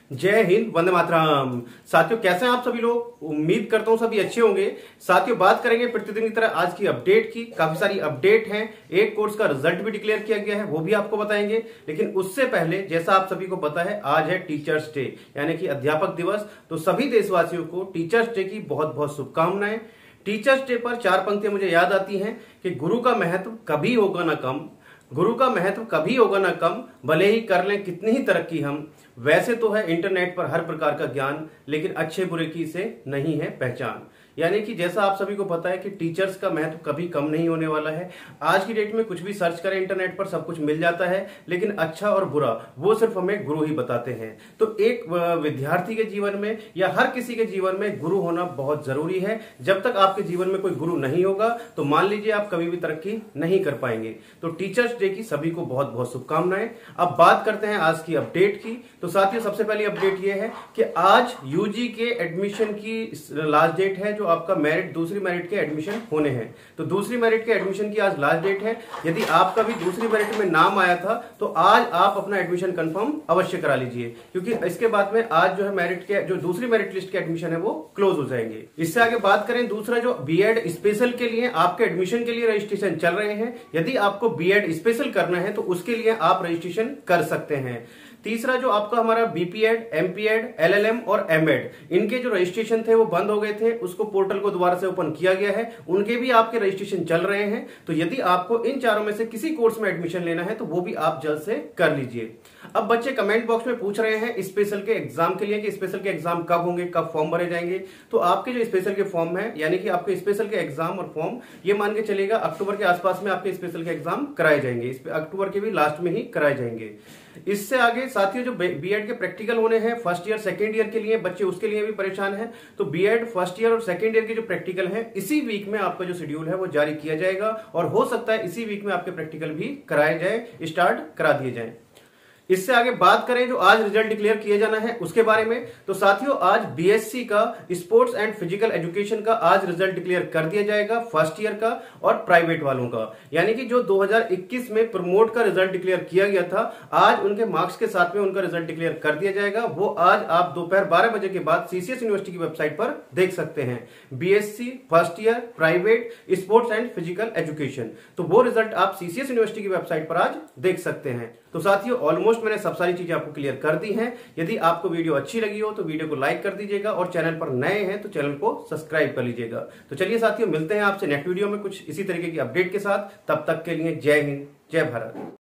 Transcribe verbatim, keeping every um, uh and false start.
जय हिंद, वंदे मातरम। साथियों, कैसे हैं आप सभी लोग? उम्मीद करता हूं सभी अच्छे होंगे। साथियों, बात करेंगे प्रतिदिन की तरह आज की अपडेट की। काफी सारी अपडेट हैं। एक कोर्स का रिजल्ट भी डिक्लेयर किया गया है, वो भी आपको बताएंगे। लेकिन उससे पहले, जैसा आप सभी को पता है, आज है टीचर्स डे यानी कि अध्यापक दिवस। तो सभी देशवासियों को टीचर्स डे की बहुत बहुत शुभकामनाएं। टीचर्स डे पर चार पंक्तियां मुझे याद आती हैं कि गुरु का महत्व कभी होगा ना कम, गुरु का महत्व कभी होगा ना कम, भले ही कर लें कितनी ही तरक्की हम। वैसे तो है इंटरनेट पर हर प्रकार का ज्ञान, लेकिन अच्छे बुरे की इसे नहीं है पहचान। यानी कि जैसा आप सभी को पता है कि टीचर्स का महत्व कभी कम नहीं होने वाला है। आज की डेट में कुछ भी सर्च करें इंटरनेट पर सब कुछ मिल जाता है, लेकिन अच्छा और बुरा वो सिर्फ हमें गुरु ही बताते हैं। तो एक विद्यार्थी के जीवन में या हर किसी के जीवन में गुरु होना बहुत जरूरी है। जब तक आपके जीवन में कोई गुरु नहीं होगा तो मान लीजिए आप कभी भी तरक्की नहीं कर पाएंगे। तो टीचर्स डे की सभी को बहुत बहुत शुभकामनाएं। अब बात करते हैं आज की अपडेट की। तो साथियों, सबसे पहली अपडेट यह है कि आज यूजी के एडमिशन की लास्ट डेट है। आपका मेरिट दूसरी मेरिट के एडमिशन होने हैं, तो दूसरी मेरिट के एडमिशन की आज लास्ट डेट है। यदि आपका भी दूसरी मेरिट में नाम आया था तो आज आप अपना एडमिशन कंफर्म अवश्य करा लीजिए, क्योंकि इसके बाद में आज जो है मेरिट के जो दूसरी मेरिट लिस्ट के एडमिशन है वो क्लोज हो जाएंगे। इससे आगे बात करें, दूसरा जो बीएड स्पेशल के लिए आपके एडमिशन के लिए रजिस्ट्रेशन चल रहे हैं। यदि आपको बीएड स्पेशल करना है तो उसके लिए आप रजिस्ट्रेशन कर सकते हैं। तीसरा जो आपका हमारा बीपीएड, एमपीएड, एलएलएम और एमएड, इनके जो रजिस्ट्रेशन थे वो बंद हो गए थे, उसको पोर्टल को दोबारा से ओपन किया गया है। उनके भी आपके रजिस्ट्रेशन चल रहे हैं। तो यदि आपको इन चारों में से किसी कोर्स में एडमिशन लेना है तो वो भी आप जल्द से कर लीजिए। अब बच्चे कमेंट बॉक्स में पूछ रहे हैं स्पेशल के एग्जाम के लिए कि स्पेशल के एग्जाम कब होंगे, कब फॉर्म भरे जाएंगे। तो आपके जो स्पेशल के फॉर्म है, यानी कि आपके स्पेशल के एग्जाम और फॉर्म, ये मान के चलेगा अक्टूबर के आसपास में आपके स्पेशल के एग्जाम कराए जाएंगे। अक्टूबर के भी लास्ट में ही कराए जाएंगे। इससे आगे साथियों, जो बीएड के प्रैक्टिकल होने हैं फर्स्ट ईयर सेकेंड ईयर के लिए, बच्चे उसके लिए भी परेशान हैं। तो बीएड फर्स्ट ईयर और सेकेंड ईयर के जो प्रैक्टिकल हैं, इसी वीक में आपका जो शेड्यूल है वो जारी किया जाएगा और हो सकता है इसी वीक में आपके प्रैक्टिकल भी कराए जाए, स्टार्ट करा दिए जाए। इससे आगे बात करें जो आज रिजल्ट डिक्लेयर किए जाना है उसके बारे में, तो साथियों आज बीएससी का स्पोर्ट्स एंड फिजिकल एजुकेशन का आज रिजल्ट डिक्लेयर कर दिया जाएगा, फर्स्ट ईयर का और प्राइवेट वालों का। यानी कि जो दो हज़ार इक्कीस में प्रमोट का रिजल्ट डिक्लेयर किया गया था, आज उनके मार्क्स के साथ में उनका रिजल्ट डिक्लेयर कर दिया जाएगा। वो आज आप दोपहर बारह बजे के बाद सीसीएस यूनिवर्सिटी की वेबसाइट पर देख सकते हैं। BSc first year, private, sports and physical education, तो वो रिजल्ट आप सीसीएस यूनिवर्सिटी की वेबसाइट पर आज देख सकते हैं। तो साथियों, ऑलमोस्ट मैंने सब सारी चीजें आपको क्लियर कर दी हैं। यदि आपको वीडियो अच्छी लगी हो तो वीडियो को लाइक कर दीजिएगा और चैनल पर नए हैं तो चैनल को सब्सक्राइब कर लीजिएगा। तो चलिए साथियों, मिलते हैं आपसे नेक्स्ट वीडियो में कुछ इसी तरीके की अपडेट के साथ। तब तक के लिए जय हिंद, जय भारत।